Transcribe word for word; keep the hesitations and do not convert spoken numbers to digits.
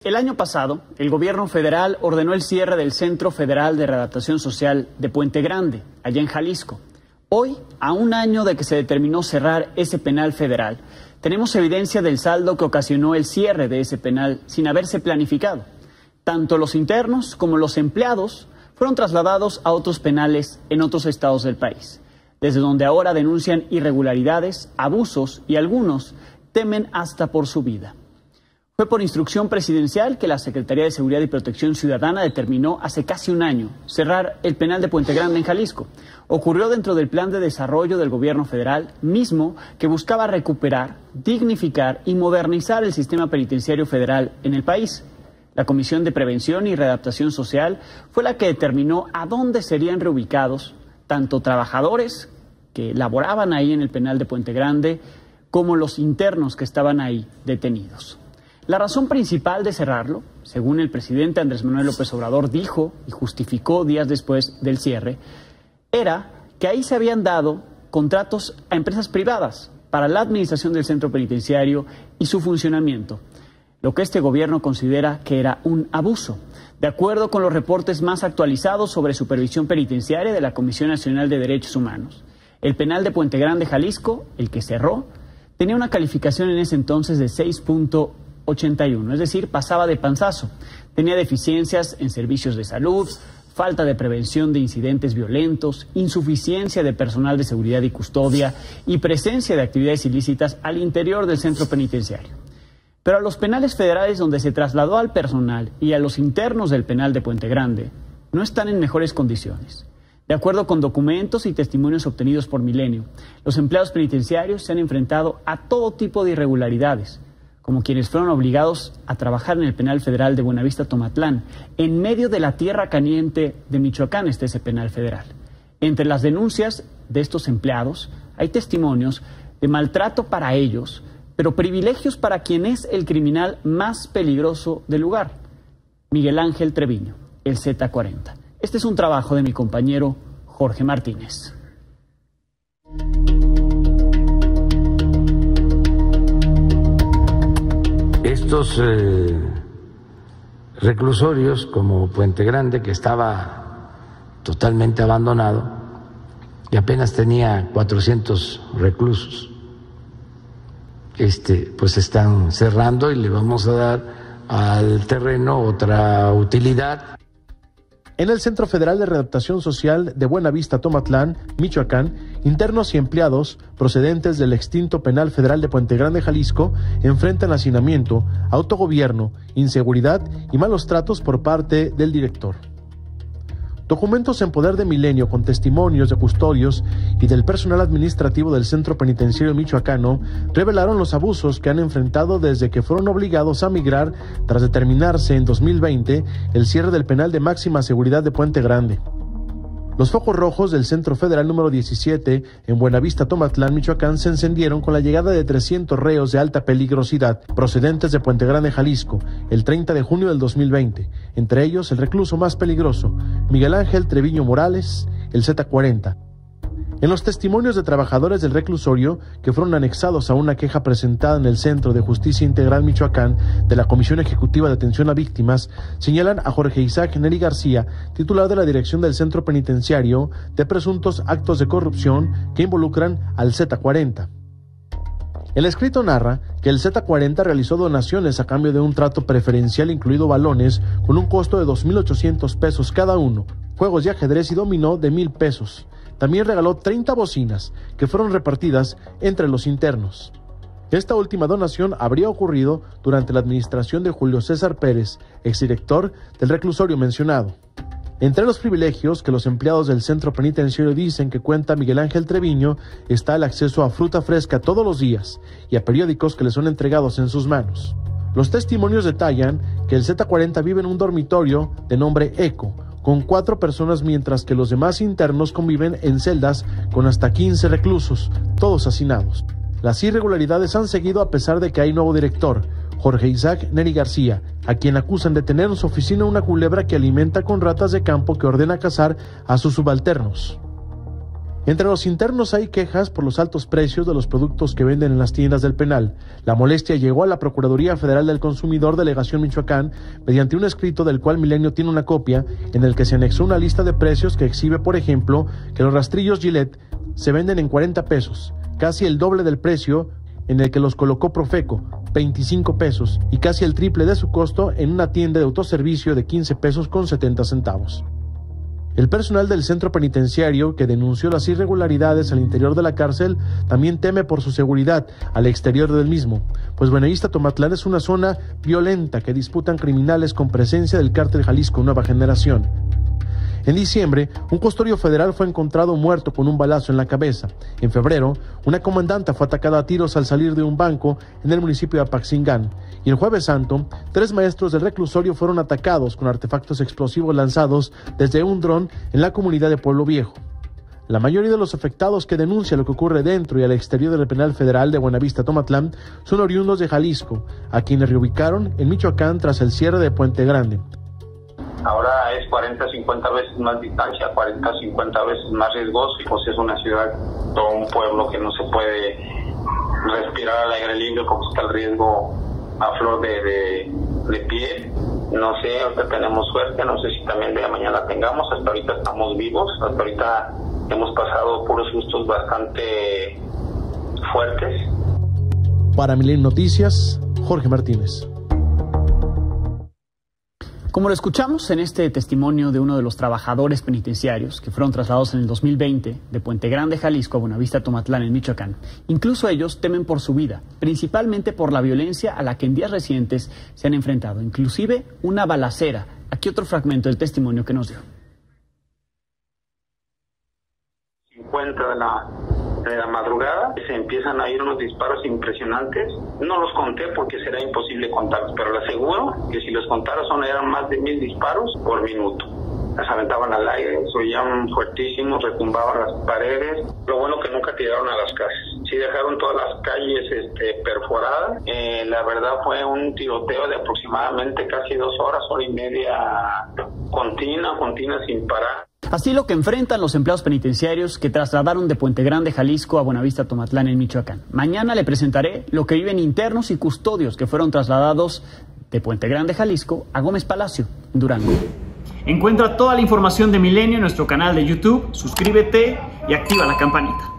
El año pasado, el gobierno federal ordenó el cierre del Centro Federal de Readaptación Social de Puente Grande, allá en Jalisco. Hoy, a un año de que se determinó cerrar ese penal federal, tenemos evidencia del saldo que ocasionó el cierre de ese penal sin haberse planificado. Tanto los internos como los empleados fueron trasladados a otros penales en otros estados del país, desde donde ahora denuncian irregularidades, abusos y algunos temen hasta por su vida. Fue por instrucción presidencial que la Secretaría de Seguridad y Protección Ciudadana determinó hace casi un año cerrar el penal de Puente Grande en Jalisco. Ocurrió dentro del plan de desarrollo del gobierno federal, mismo que buscaba recuperar, dignificar y modernizar el sistema penitenciario federal en el país. La Comisión de Prevención y Readaptación Social fue la que determinó a dónde serían reubicados tanto trabajadores que laboraban ahí en el penal de Puente Grande como los internos que estaban ahí detenidos. La razón principal de cerrarlo, según el presidente Andrés Manuel López Obrador dijo y justificó días después del cierre, era que ahí se habían dado contratos a empresas privadas para la administración del centro penitenciario y su funcionamiento, lo que este gobierno considera que era un abuso. De acuerdo con los reportes más actualizados sobre supervisión penitenciaria de la Comisión Nacional de Derechos Humanos, el penal de Puente Grande, Jalisco, el que cerró, tenía una calificación en ese entonces de seis punto ochenta y uno, es decir, pasaba de panzazo. Tenía deficiencias en servicios de salud, falta de prevención de incidentes violentos, insuficiencia de personal de seguridad y custodia y presencia de actividades ilícitas al interior del centro penitenciario. Pero a los penales federales donde se trasladó al personal y a los internos del penal de Puente Grande no están en mejores condiciones. De acuerdo con documentos y testimonios obtenidos por Milenio, los empleados penitenciarios se han enfrentado a todo tipo de irregularidades, como quienes fueron obligados a trabajar en el penal federal de Buenavista Tomatlán. En medio de la tierra caliente de Michoacán está ese penal federal. Entre las denuncias de estos empleados hay testimonios de maltrato para ellos, pero privilegios para quien es el criminal más peligroso del lugar, Miguel Ángel Treviño, el Z cuarenta. Este es un trabajo de mi compañero Jorge Martínez. Estos eh, reclusorios como Puente Grande, que estaba totalmente abandonado y apenas tenía cuatrocientos reclusos, este, pues están cerrando y le vamos a dar al terreno otra utilidad. En el Centro Federal de Readaptación Social de Buenavista Tomatlán, Michoacán, internos y empleados procedentes del extinto Penal Federal de Puente Grande, Jalisco, enfrentan hacinamiento, autogobierno, inseguridad y malos tratos por parte del director. Documentos en poder de Milenio con testimonios de custodios y del personal administrativo del Centro Penitenciario michoacano revelaron los abusos que han enfrentado desde que fueron obligados a migrar tras determinarse en dos mil veinte el cierre del penal de máxima seguridad de Puente Grande. Los focos rojos del Centro Federal número diecisiete en Buenavista Tomatlán, Michoacán, se encendieron con la llegada de trescientos reos de alta peligrosidad procedentes de Puente Grande, Jalisco, el treinta de junio del dos mil veinte, entre ellos el recluso más peligroso, Miguel Ángel Treviño Morales, el Z cuarenta. En los testimonios de trabajadores del reclusorio que fueron anexados a una queja presentada en el Centro de Justicia Integral Michoacán de la Comisión Ejecutiva de Atención a Víctimas, señalan a Jorge Isaac Neri García, titular de la dirección del Centro Penitenciario, de presuntos actos de corrupción que involucran al Z cuarenta. El escrito narra que el Z cuarenta realizó donaciones a cambio de un trato preferencial incluido balones con un costo de dos mil ochocientos pesos cada uno, juegos de ajedrez y dominó de mil pesos. También regaló treinta bocinas que fueron repartidas entre los internos. Esta última donación habría ocurrido durante la administración de Julio César Pérez, exdirector del reclusorio mencionado. Entre los privilegios que los empleados del centro penitenciario dicen que cuenta Miguel Ángel Treviño está el acceso a fruta fresca todos los días y a periódicos que le son entregados en sus manos. Los testimonios detallan que el Z cuarenta vive en un dormitorio de nombre Eco, con cuatro personas, mientras que los demás internos conviven en celdas con hasta quince reclusos, todos hacinados. Las irregularidades han seguido a pesar de que hay nuevo director, Jorge Isaac Neri García, a quien acusan de tener en su oficina una culebra que alimenta con ratas de campo que ordena cazar a sus subalternos. Entre los internos hay quejas por los altos precios de los productos que venden en las tiendas del penal. La molestia llegó a la Procuraduría Federal del Consumidor, Delegación Michoacán, mediante un escrito del cual Milenio tiene una copia, en el que se anexó una lista de precios que exhibe, por ejemplo, que los rastrillos Gillette se venden en cuarenta pesos, casi el doble del precio en el que los colocó Profeco, veinticinco pesos, y casi el triple de su costo en una tienda de autoservicio de quince pesos con setenta centavos. El personal del centro penitenciario, que denunció las irregularidades al interior de la cárcel, también teme por su seguridad al exterior del mismo, pues Buenavista Tomatlán es una zona violenta que disputan criminales con presencia del cártel Jalisco Nueva Generación. En diciembre, un custodio federal fue encontrado muerto con un balazo en la cabeza. En febrero, una comandanta fue atacada a tiros al salir de un banco en el municipio de Apaxingán. Y el Jueves Santo, tres maestros del reclusorio fueron atacados con artefactos explosivos lanzados desde un dron en la comunidad de Pueblo Viejo. La mayoría de los afectados que denuncian lo que ocurre dentro y al exterior del penal federal de Buenavista Tomatlán son oriundos de Jalisco, a quienes reubicaron en Michoacán tras el cierre de Puente Grande. Ahora es cuarenta, cincuenta veces más distancia, cuarenta, cincuenta veces más riesgoso, y pues es una ciudad o un pueblo que no se puede respirar al aire libre porque está el riesgo a flor de, de, de piel. No sé, ahorita tenemos suerte, no sé si también de mañana la tengamos, hasta ahorita estamos vivos, hasta ahorita hemos pasado puros sustos bastante fuertes. Para Milenio Noticias, Jorge Martínez. Como lo escuchamos en este testimonio de uno de los trabajadores penitenciarios que fueron trasladados en el dos mil veinte de Puente Grande, Jalisco, a Buenavista Tomatlán, en Michoacán, incluso ellos temen por su vida, principalmente por la violencia a la que en días recientes se han enfrentado, inclusive una balacera. Aquí otro fragmento del testimonio que nos dio. cincuenta de la, de la madrugada se empiezan a ir unos disparos impresionantes. No los conté porque será imposible contarlos, pero le aseguro que si los contara son eran más de mil disparos por minuto. Las aventaban al aire, se oían fuertísimos, retumbaban las paredes. Lo bueno que nunca tiraron a las casas. Sí dejaron todas las calles este, perforadas. Eh, la verdad fue un tiroteo de aproximadamente casi dos horas, hora y media continua, continua sin parar. Así lo que enfrentan los empleados penitenciarios que trasladaron de Puente Grande, Jalisco, a Buenavista Tomatlán, en Michoacán. Mañana le presentaré lo que viven internos y custodios que fueron trasladados de Puente Grande, Jalisco, a Gómez Palacio, Durango. Encuentra toda la información de Milenio en nuestro canal de YouTube, suscríbete y activa la campanita.